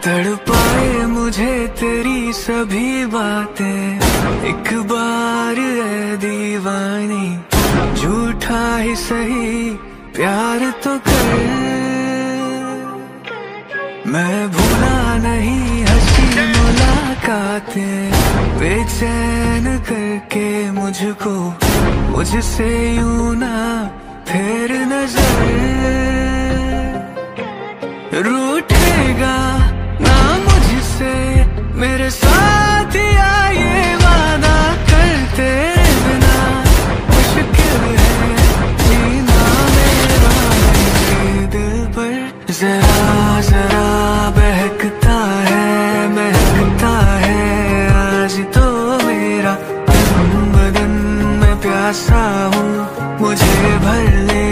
तड़पाए मुझे तेरी सभी बातें, एक बार ऐ दीवानी झूठा ही सही प्यार तो कर। मैं भूला नहीं हंसी मुलाकातें, बेचैन करके मुझको मुझसे यूं ना फेर नजर। रूठेगा ना मुझसे मेरे साथ या ये वादा करते बिना, मुश्किल है जीना मेरा दिल पर। जरा जरा बहकता है आज तो मेरा बदन में प्यासा हूँ, मुझे भर ले